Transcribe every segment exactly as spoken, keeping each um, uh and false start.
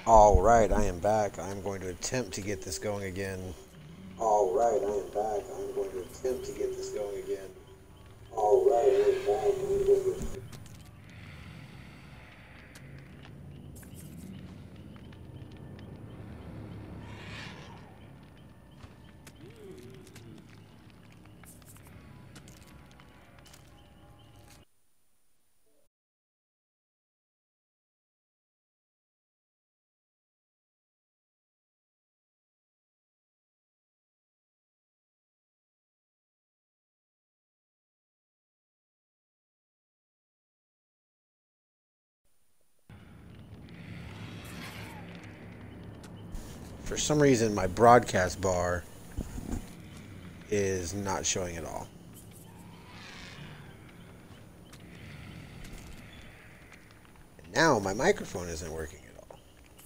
Alright, I am back. I'm going to attempt to get this going again. Alright, I am back. I'm going to attempt to get this going again. Alright, I am back. I'm going to... For some reason, my broadcast bar is not showing at all. And now my microphone isn't working at all.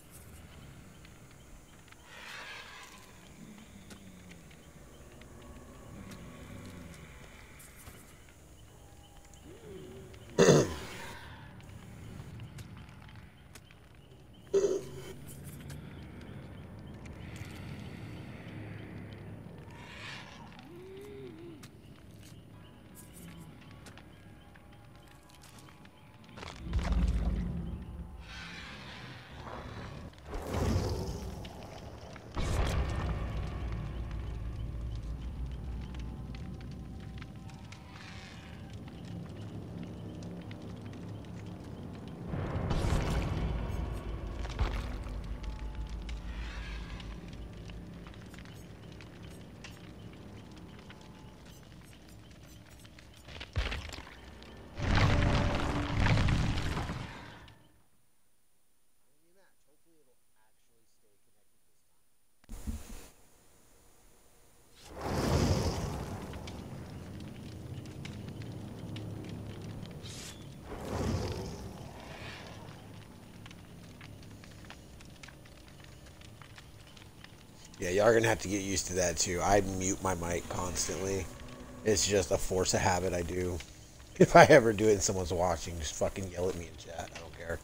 Yeah, y'all are going to have to get used to that too. I mute my mic constantly. It's just a force of habit I do. If I ever do it and someone's watching, just fucking yell at me in chat. I don't care.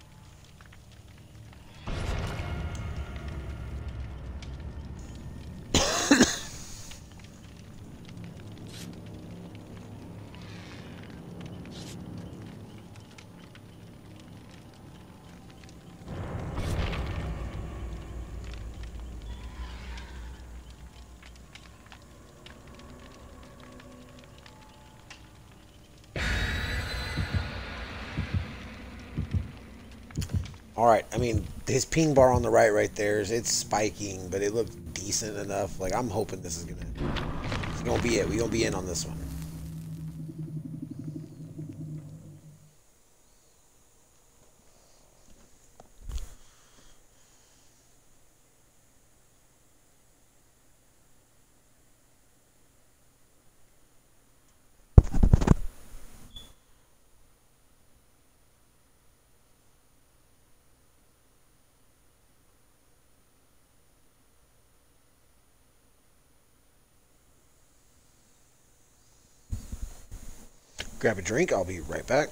Alright, I mean, his ping bar on the right right there, is it's spiking, but it looks decent enough. Like, I'm hoping this is gonna, it's gonna be it. We're gonna be in on this one. Grab a drink, I'll be right back.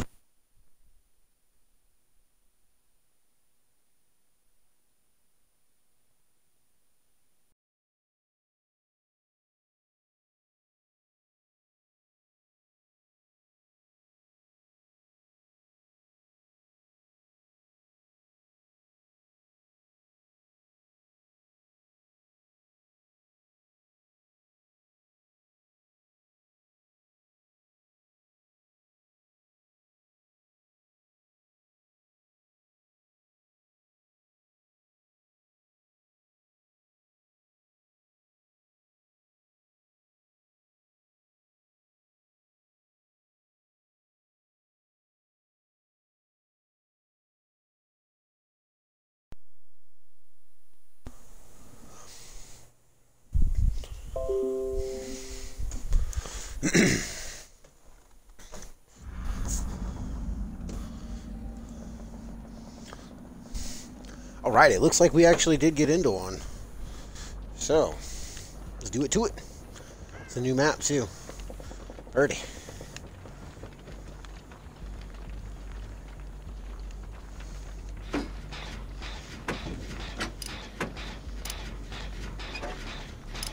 Alright, it looks like we actually did get into one. So, let's do it to it. It's a new map, too. Alrighty.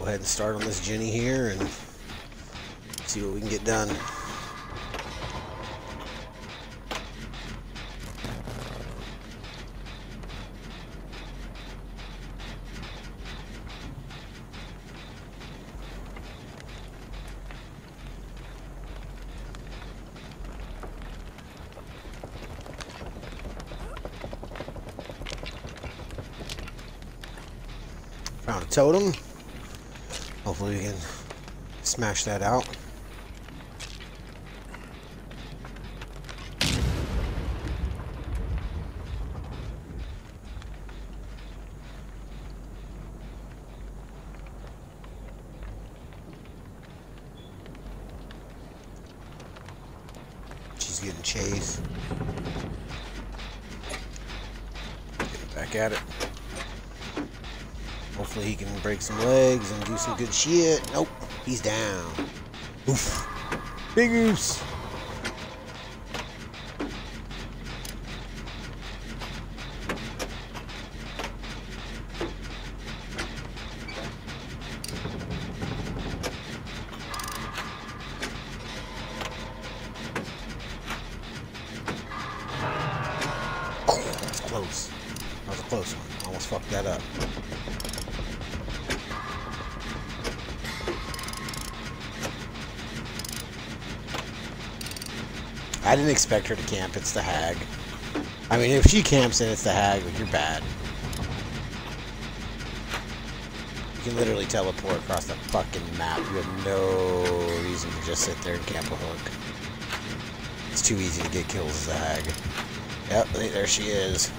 ahead and start on this Jenny here and see what we can get done. Found a totem. Hopefully we can smash that out. She's getting chased. Get back at it. Hopefully he can break some legs and do some good shit. Nope, he's down. Oof. Big goose. Oh, that's close. That was a close one. Almost fucked that up. I didn't expect her to camp. It's the hag. I mean, if she camps and it's the hag, like, you're bad. You can literally teleport across the fucking map. You have no reason to just sit there and camp a hook. It's too easy to get kills as a hag. Yep, there she is.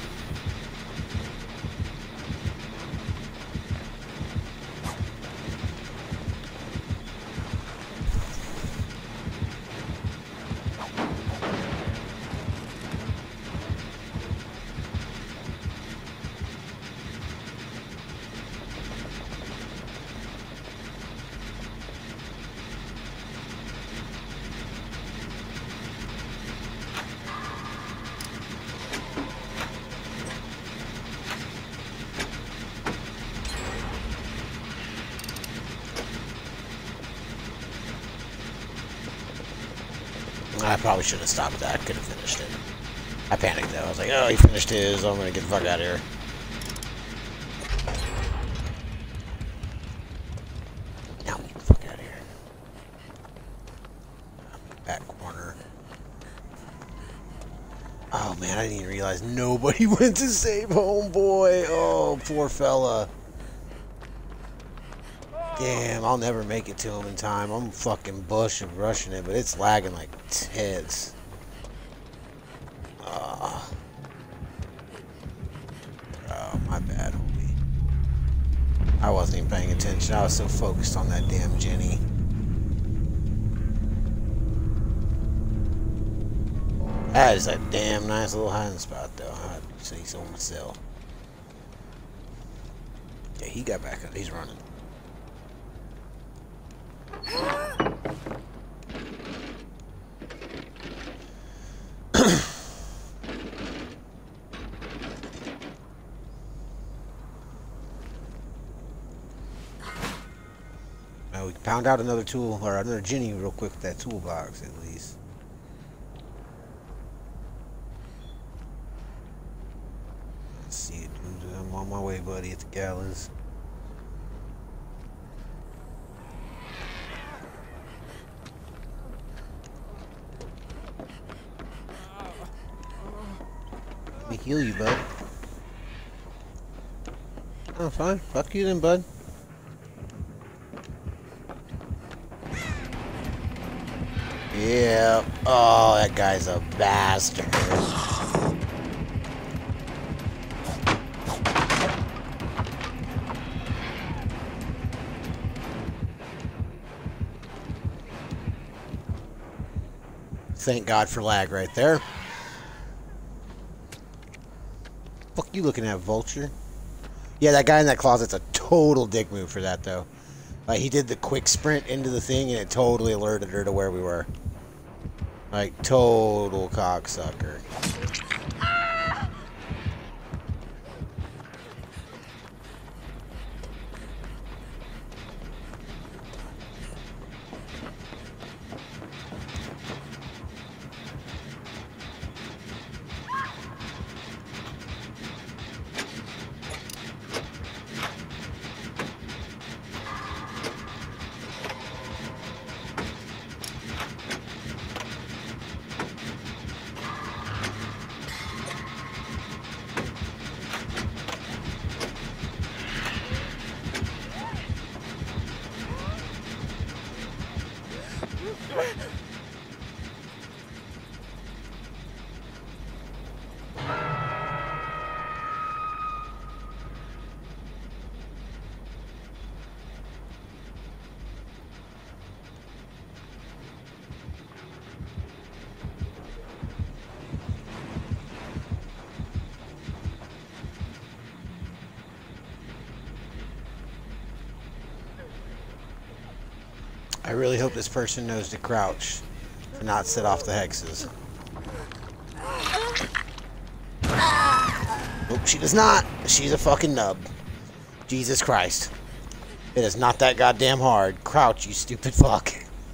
I probably should have stopped that. Could have finished it. I panicked though. I was like, oh, he finished his. I'm gonna get the fuck out of here. Now get the fuck out of here. Back corner. Oh man, I didn't even realize nobody went to save homeboy. Oh, poor fella. Damn, I'll never make it to him in time. I'm fucking bush and rushing it, but it's lagging like tits. Uh, oh, my bad, homie. I wasn't even paying attention. I was so focused on that damn Jenny. That is a damn nice little hiding spot, though. I'd say so myself. Yeah, he got back up. He's running. Now we found out another tool, or another Jenny real quick with that toolbox at least. Let's see it, dude. I'm on my way, buddy, at the gallows. Let me heal you, bud. Oh, fine. Fuck you then, bud. Yeah. Oh, that guy's a bastard. Thank God for lag right there. Fuck you looking at, vulture? Yeah, that guy in that closet's a total dick move for that, though. Like, he did the quick sprint into the thing, and it totally alerted her to where we were. Like, total cocksucker. I really hope this person knows to crouch to not set off the hexes. Nope, she does not. She's a fucking nub. Jesus Christ. It is not that goddamn hard. Crouch, you stupid fuck.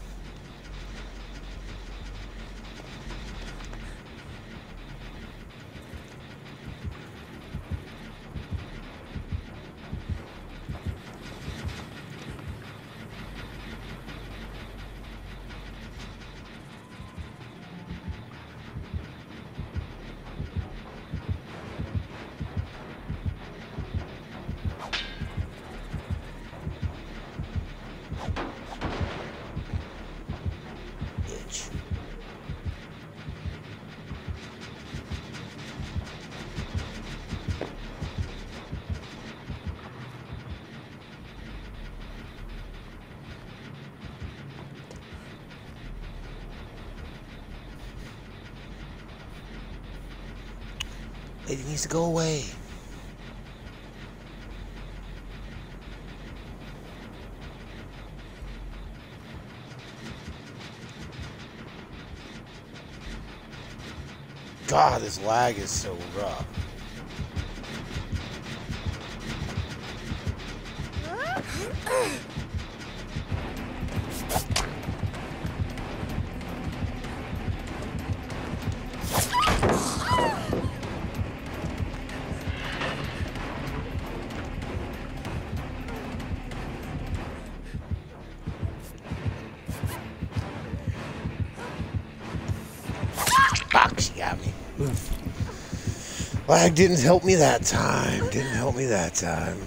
Lady needs to go away. God, this lag is so rough. Fuck, she got me. Oof. Lag didn't help me that time. Didn't help me that time.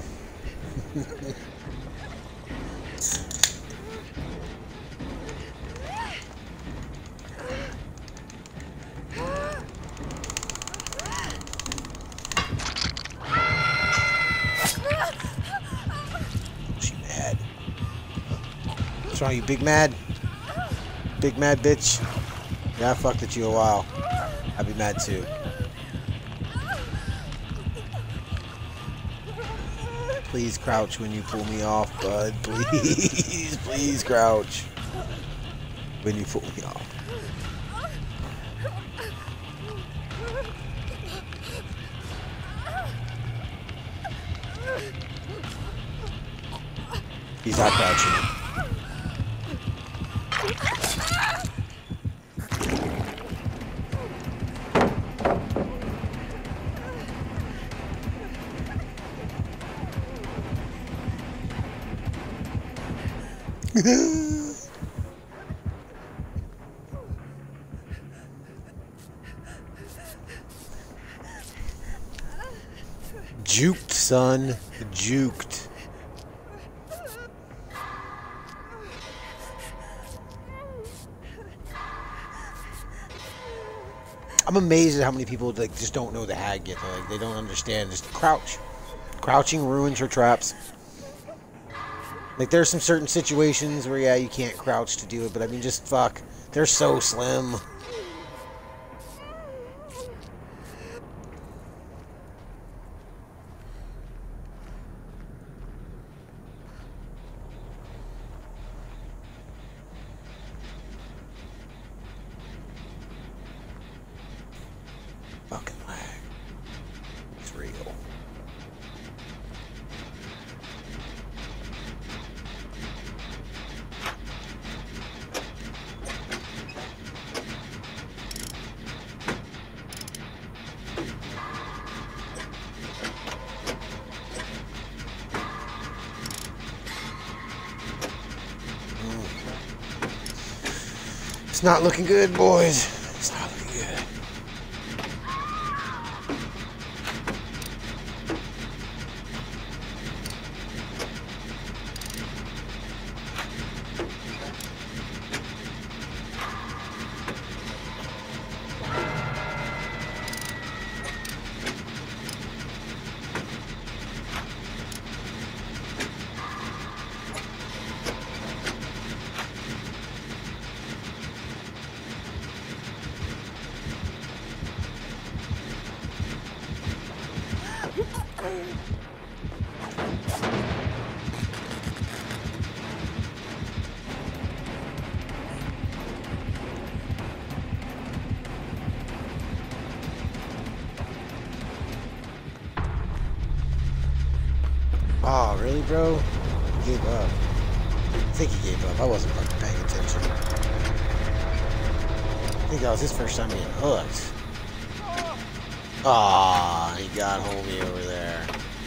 She mad. What's wrong, you big mad? Big mad bitch? Yeah, I fucked at you a while. I'd be mad too. Please crouch when you pull me off, bud. Please, please crouch when you pull me off. He's not crouching. Juked, son. Juked. I'm amazed at how many people like just don't know the hag yet. They're, like they don't understand. Just crouch. Crouching ruins her traps. Like, there's some certain situations where, yeah, you can't crouch to do it, but I mean, just fuck. They're so slim. Fucking lag. It's real. It's not looking good, boys. It's not looking good. Oh, really, bro? He gave up. I think he gave up. I wasn't fucking paying attention. I think that was his first time getting hooked. Aw, he got homie over there.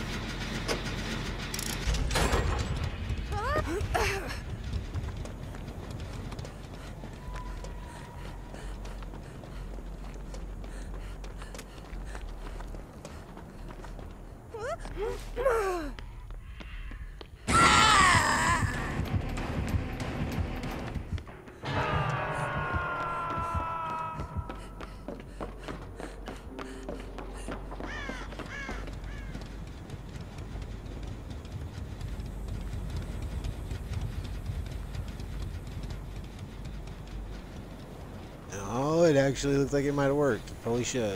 Oh, it actually looks like it might have worked. It probably should.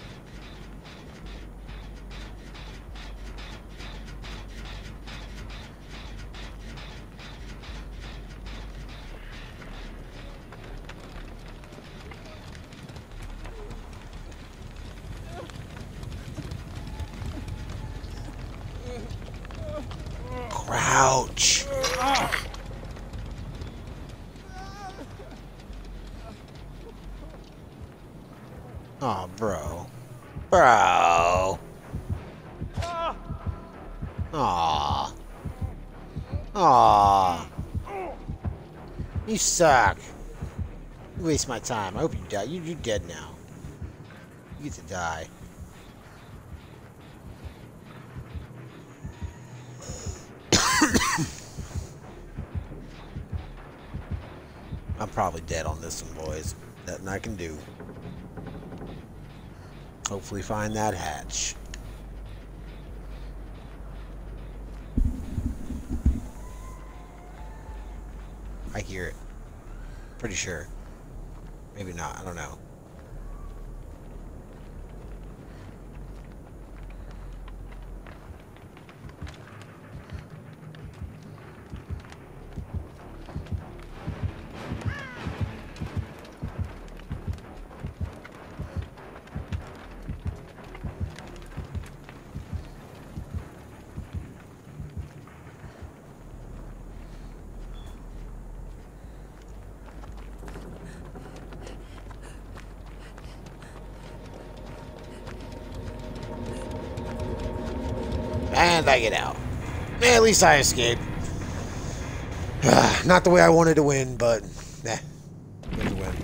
Crouch. Oh, bro. Bro. Aw. Aw. You suck. You waste my time. I hope you die. You, you're dead now. You get to die. I'm probably dead on this one, boys. Nothing I can do. Hopefully find that hatch. I hear it. Pretty sure. Maybe not. I don't know. And I get out. At least I escaped. Not the way I wanted to win, but nah, it was a win.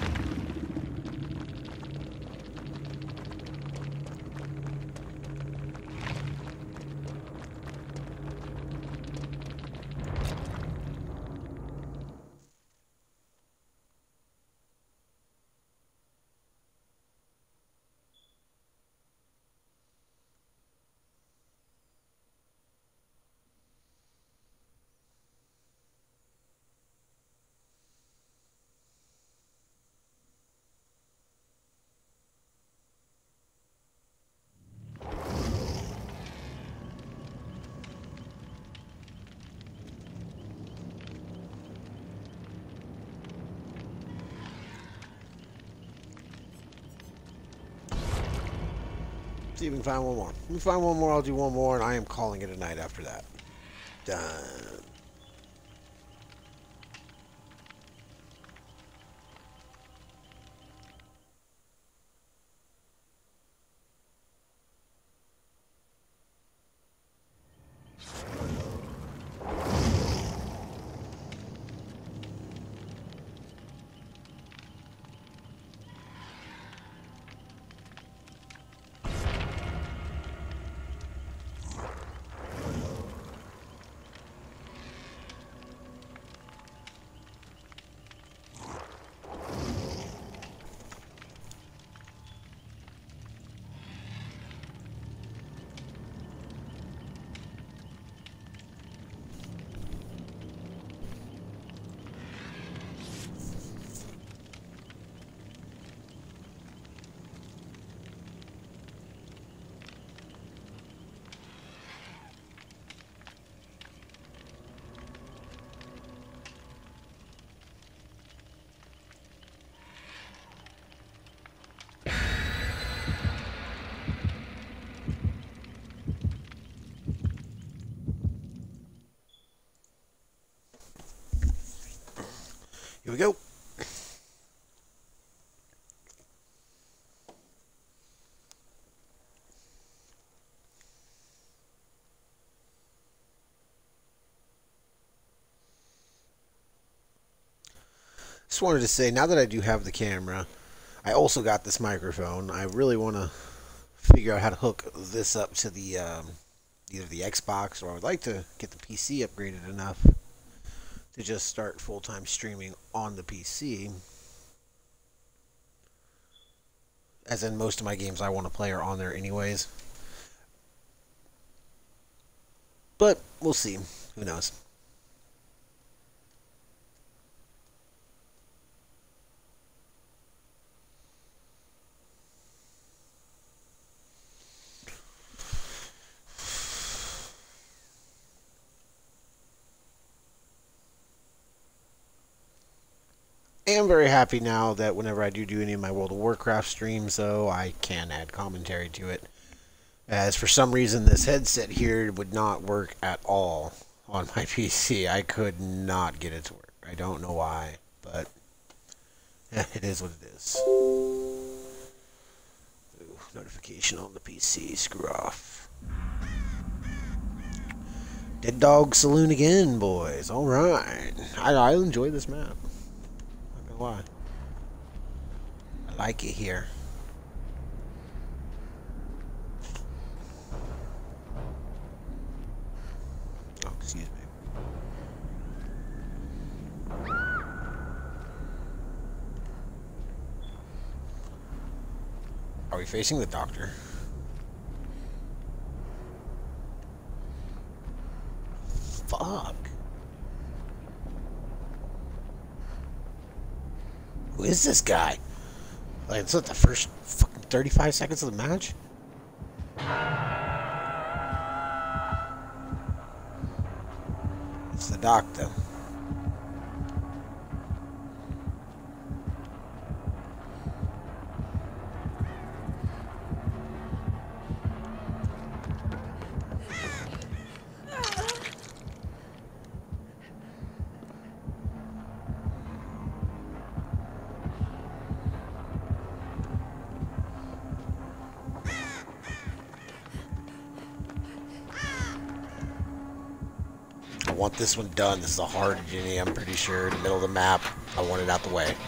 See if we can find one more. If we find one more, I'll do one more, and I am calling it a night after that. Done. Here we go. Just wanted to say, now that I do have the camera, I also got this microphone. I really want to figure out how to hook this up to the um, either the Xbox, or I would like to get the P C upgraded enough to just start full-time streaming on the P C. As in, most of my games I want to play are on there anyways. But we'll see. Who knows? I am very happy now that whenever I do do any of my World of Warcraft streams, though, I can add commentary to it. As for some reason, this headset here would not work at all on my P C. I could not get it to work. I don't know why, but eh, it is what it is. Ooh, notification on the P C. Screw off. Dead Dog Saloon again, boys. All right. I, I enjoy this map. Why? I like it here. Oh, excuse me. Are we facing the doctor? Fuck. Who is this guy? Like, it's not the first fucking thirty-five seconds of the match? It's the doctor. I want this one done. This is a hard Ginny, I'm pretty sure. In the middle of the map. I want it out the way.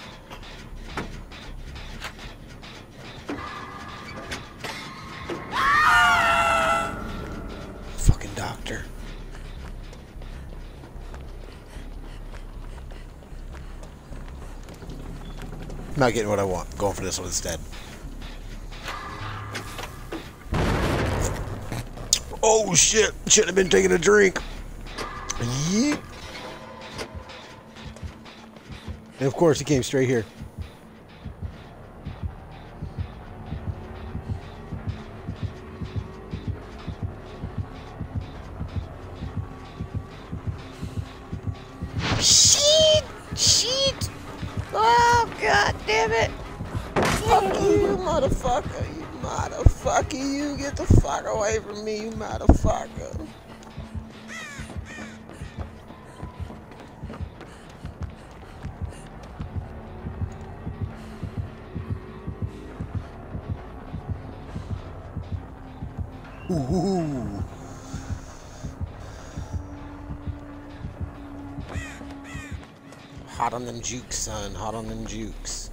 Fucking doctor. I'm not getting what I want. I'm going for this one instead. Oh shit! Shouldn't have been taking a drink. Yeet. And of course he came straight here. Shit! Shit! Oh god damn it! Fuck you, you motherfucker! You motherfucker! You get the fuck away from me, you motherfucker! Ooh. Hot on them jukes, son. Hot on them jukes.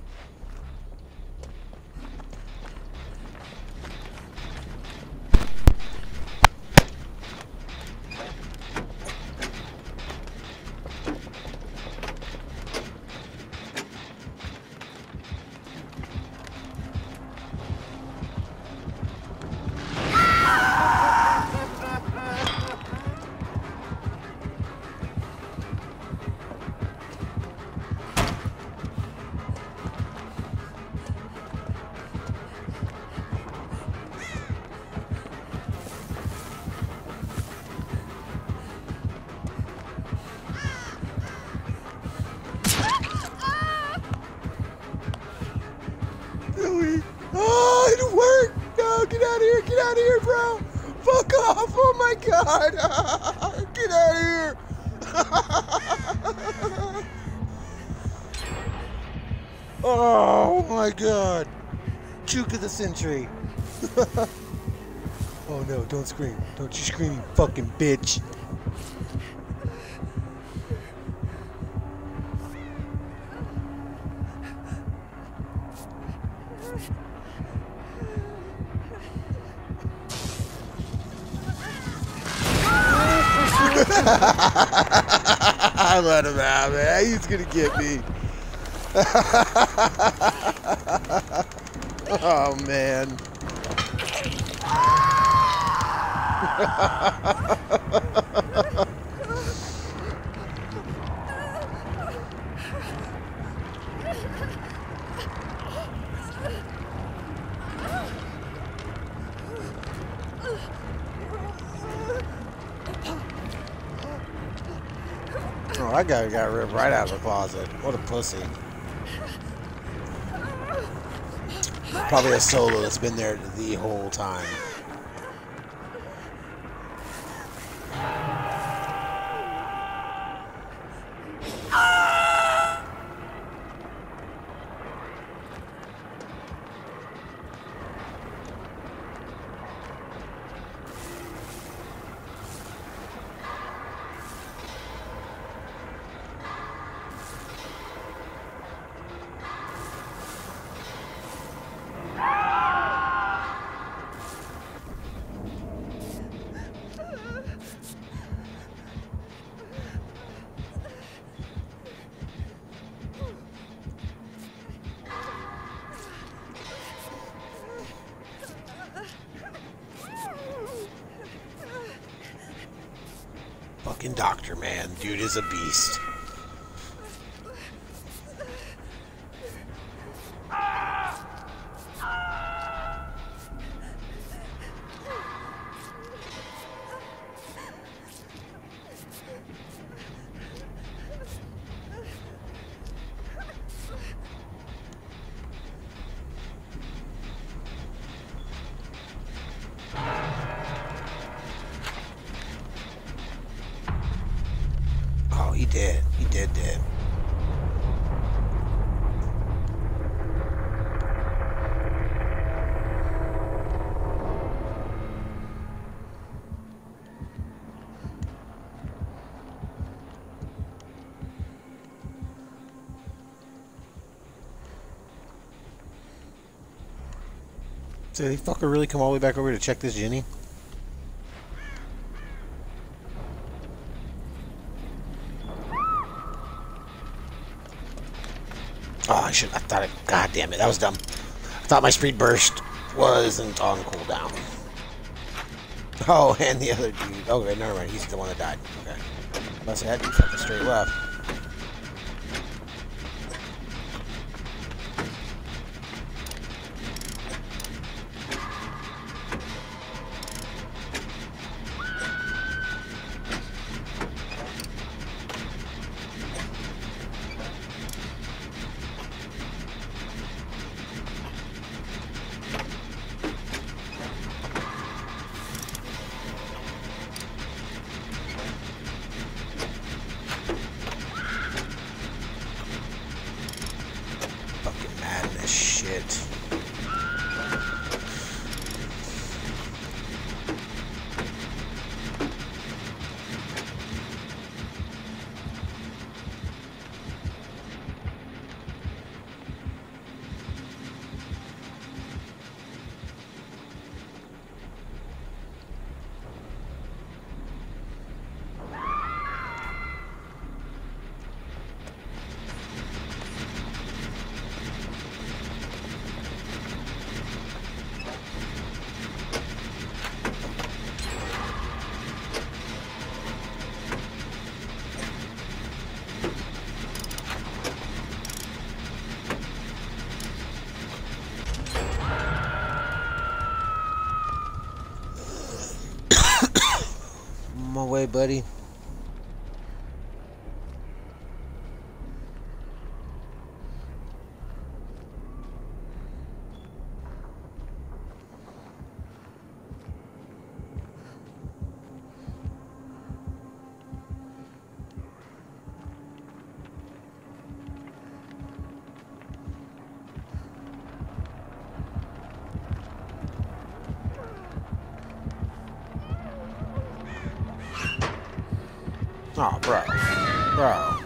Oh, it worked! No, get out of here! Get out of here, bro! Fuck off! Oh my god! Get out of here! Oh my god! Juke of the century! Oh no, don't scream. Don't you scream, you fucking bitch! I let him out, man. He's gonna get me. Oh man. Oh, that guy got ripped right out of the closet. What a pussy. Probably a solo that's been there the whole time. Fucking doctor, man. Dude is a beast. He did. He did, did. So they fucker really come all the way back over to check this Jenny? Oh, I should. I thought it. God damn it, that was dumb. I thought my speed burst wasn't on cooldown. Oh, and the other dude. Okay, never mind. He's the one that died. Okay. Unless I had to fucking straight left. Shit. My way, buddy. Oh, bro. Bro.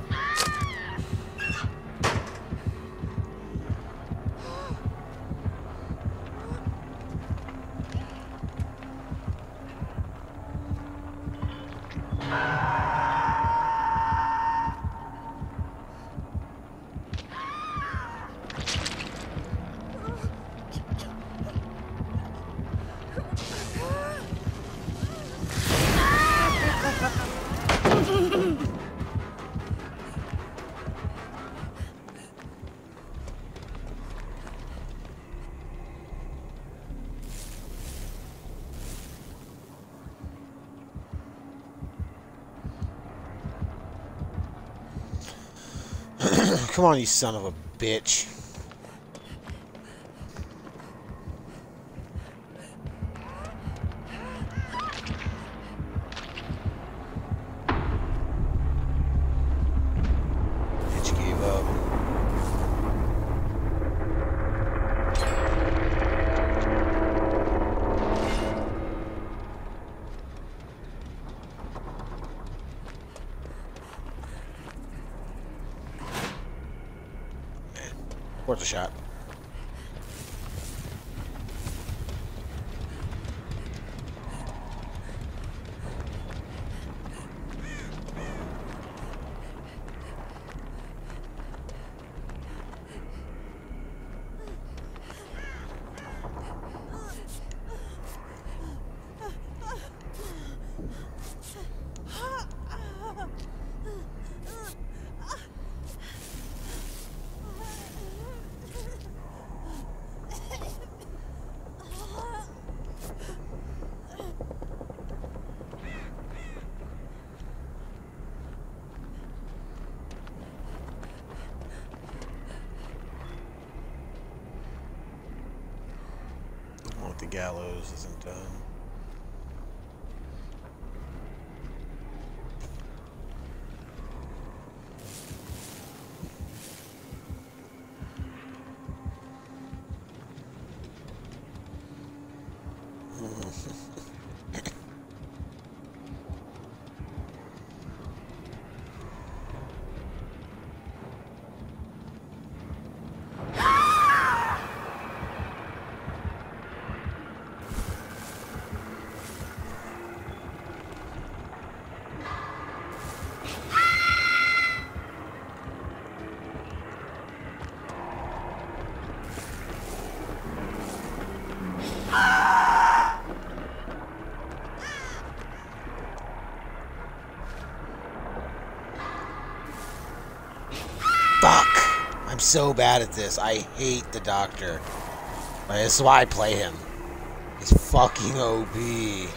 Come on, you son of a bitch. Bitch gave up. Worth a shot. The gallows isn't done. Fuck! I'm so bad at this. I hate the doctor. That's why I play him. He's fucking O P.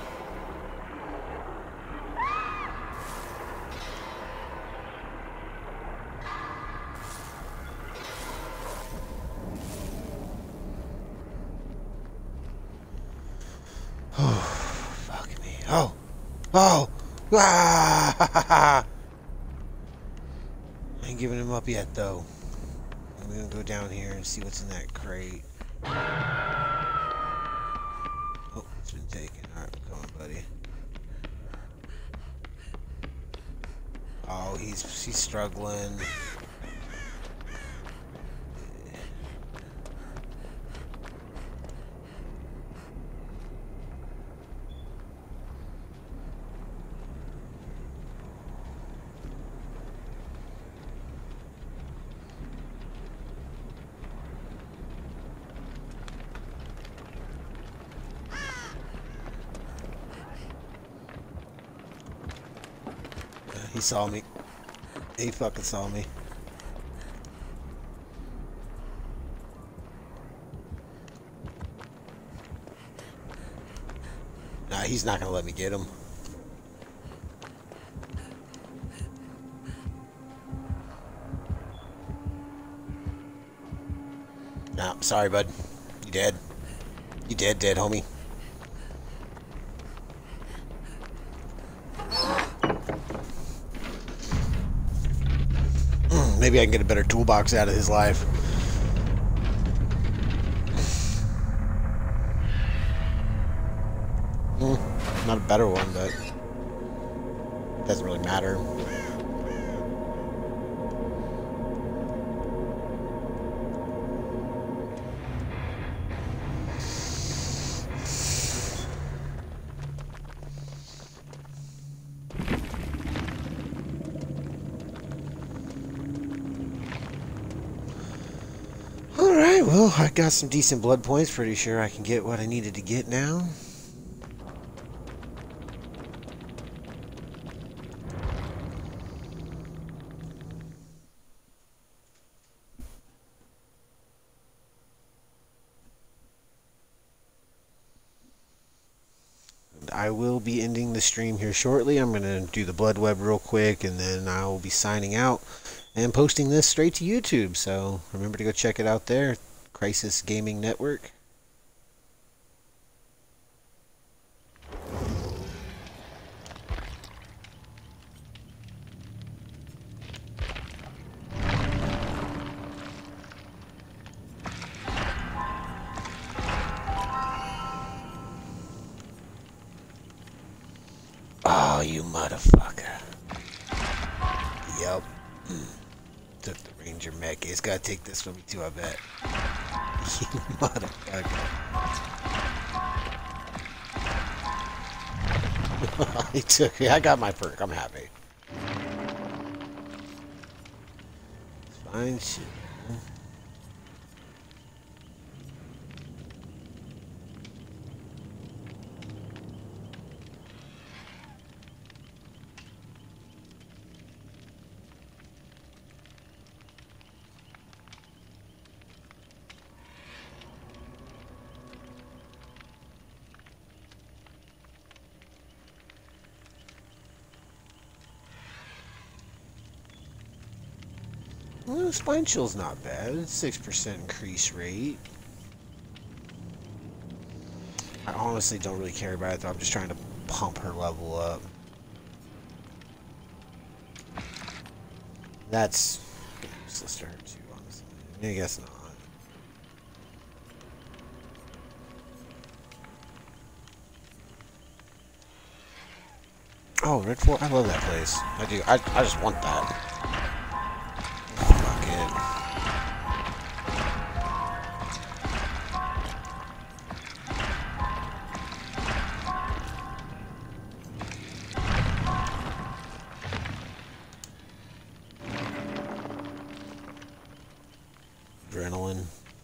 Fuck me. Oh! Oh! Ah! I ain't giving him up yet, though. I'm gonna go down here and see what's in that crate. Oh, it's been taken. Alright, come on, buddy. Oh, he's he's struggling. He saw me. He fucking saw me. Nah, he's not gonna let me get him. Nah, sorry, bud. You dead. You dead, dead, homie. Maybe I can get a better toolbox out of his life. Mm, not a better one, but doesn't really matter. matter. Alright, well, I got some decent blood points. Pretty sure I can get what I needed to get now. I will be ending the stream here shortly. I'm going to do the blood web real quick, and then I will be signing out and posting this straight to YouTube. So remember to go check it out there, Crisis Gaming Network. Oh, you motherfucker. Yep. Took the Ranger mech. It's gotta take this from me too, I bet. You motherfucker. He took it. I got my perk. I'm happy. Fine shit. Well, Spine Chill's not bad. It's six percent increase rate. I honestly don't really care about it, though. I'm just trying to pump her level up. That's useless to her, too, honestly. I guess not. Oh, Red Fort? I love that place. I do. I, I just want that. Adrenaline.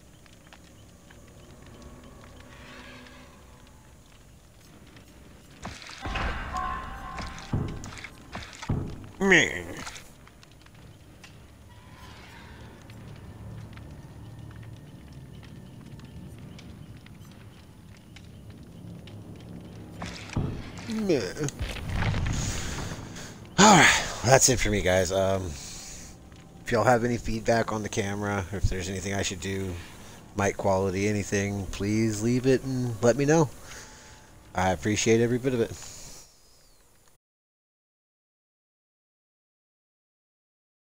Me. Me. Alright, that's it for me, guys. Um, if y'all have any feedback on the camera, or if there's anything I should do, mic quality, anything, please leave it and let me know. I appreciate every bit of it.